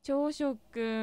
朝食。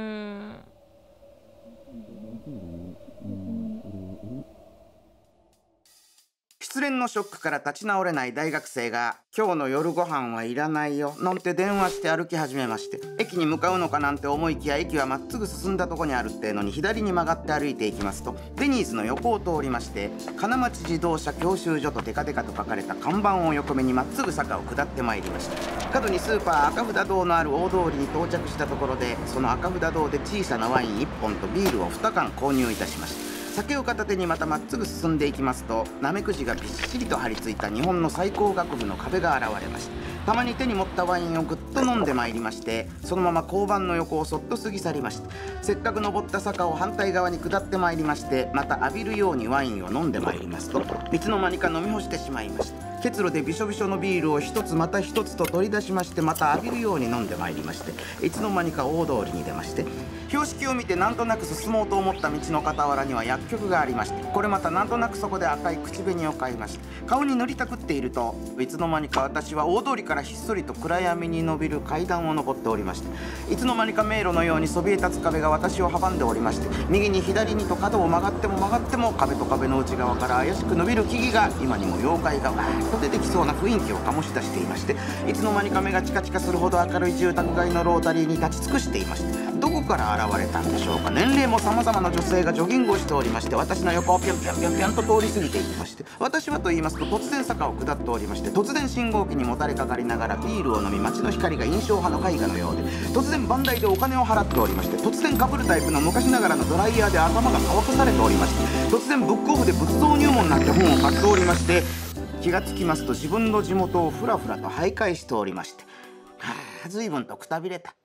失恋のショックから立ち直れない大学生が今日の夜ご飯はいらないよなんて電話して歩き始めまして、駅に向かうのかなんて思いきや駅はまっすぐ進んだとこにあるってのに左に曲がって歩いていきますと、デニーズの横を通りまして、金町自動車教習所とデカデカと書かれた看板を横目にまっすぐ坂を下ってまいりました。角にスーパー赤札堂のある大通りに到着したところで、その赤札堂で小さなワイン1本とビールを2缶購入いたしました。酒を片手にまたまっすぐ進んでいきますと、なめくじがびっしりと張り付いた日本の最高学部の壁が現れました。たまに手に持ったワインをぐっと飲んでまいりまして、そのまま交番の横をそっと過ぎ去りました。せっかく登った坂を反対側に下ってまいりまして、また浴びるようにワインを飲んでまいりますと、いつの間にか飲み干してしまいました。結露でびしょびしょのビールを一つまた一つと取り出しまして、また浴びるように飲んでまいりまして、いつの間にか大通りに出まして、標識を見てなんとなく進もうと思った道の傍らには薬局がありまして、これまたなんとなくそこで赤い口紅を買いまして、顔に塗りたくっていると、いつの間にか私は大通りからひっそりと暗闇に伸びる階段を上っておりまして、いつの間にか迷路のようにそびえ立つ壁が私を阻んでおりまして、右に左にと角を曲がっても曲がっても壁と壁の内側から怪しく伸びる木々が、今にも妖怪がわーっと出てきそうな雰囲気を醸し出していまして、いつの間にか目がチカチカするほど明るい住宅街のロータリーに立ち尽くしていまして、どこから現れたんでしょうか。年齢も様々な女性がジョギングをしておりまして、私の横をピョンピョンピョンピョンと通り過ぎていきまして、私はと言いますと突然坂を下っておりまして、突然信号機にもたれかかりながらビールを飲み、街の光が印象派の絵画のようで、突然バンダイでお金を払っておりまして、突然かぶるタイプの昔ながらのドライヤーで頭が乾かされておりまして、突然ブックオフで仏像入門なんて本を買っておりまして、気がつきますと自分の地元をふらふらと徘徊しておりまして、はあ、随分とくたびれた。